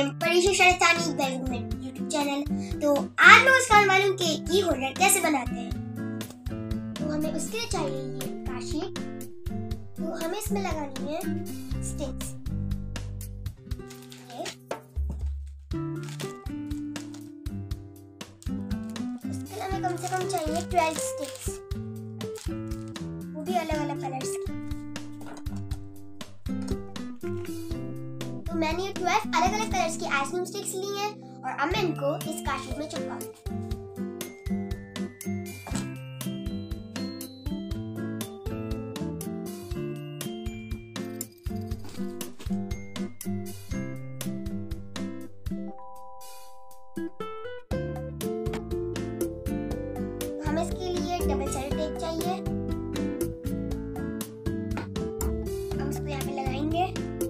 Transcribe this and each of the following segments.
परीक्षा शरतानी वेलकम मेरे यूट्यूब चैनल। तो आज मैं सिखाने वाली हूँ कि की होल्डर कैसे बनाते हैं। तो हमें उसके लिए चाहिए ये काशीट। तो हमें इसमें लगानी है स्टिक्स। उसके लिए हमें कम से कम चाहिए 12 स्टिक्स, वो भी अलग अलग कलर्स की। तो मैंने ये 12 अलग अलग कलर्स की आइसक्रीम स्टिक्स ली हैं और अब मैं इनको इस काशीट में चिपकाऊंगी। हमें इसके लिए डबल साइड टेप चाहिए। हम इसको यहाँ पे लगाएंगे।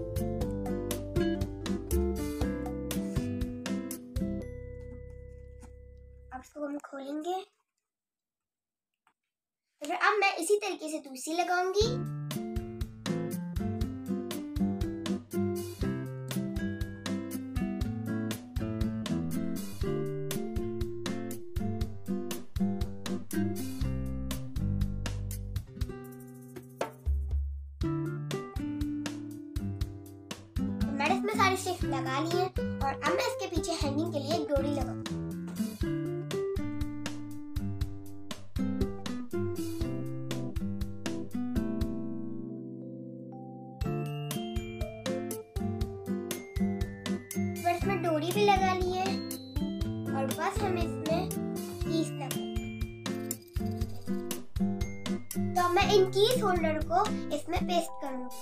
अब इसको हम खोलेंगे। तो फिर अब मैं इसी तरीके से दूसरी लगाऊंगी। मैंने इसमें सारी स्टिक्स लगा ली है और अब मैं इसके पीछे हैंगिंग के लिए एक डोरी लगाऊंगी। इसमें डोरी भी लगा ली है और बस हमें इसमें कीज लगाएंगे। तो मैं इन कीज होल्डर को इसमें पेस्ट करूंगी।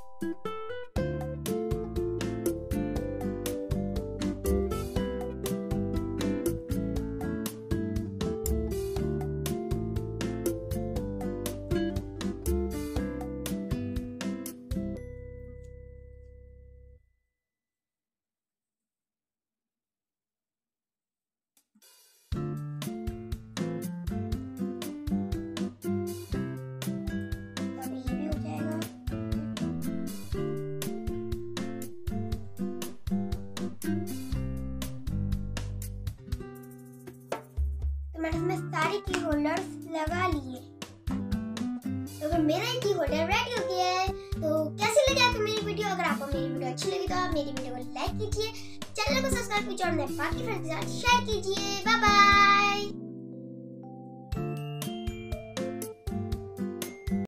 मैंने इसमें सारी की होल्डर्स लगा लिए। तो फिर मेरा की होल्डर रेडी हो गया है। तो कैसी लगी आपको मेरी वीडियो? अगर आपको मेरी वीडियो अच्छी लगी तो आप मेरी वीडियो को लाइक कीजिए, चैनल को सब्सक्राइब कीजिए और बाकी फ्रेंड्स के साथ शेयर कीजिए। Bye bye.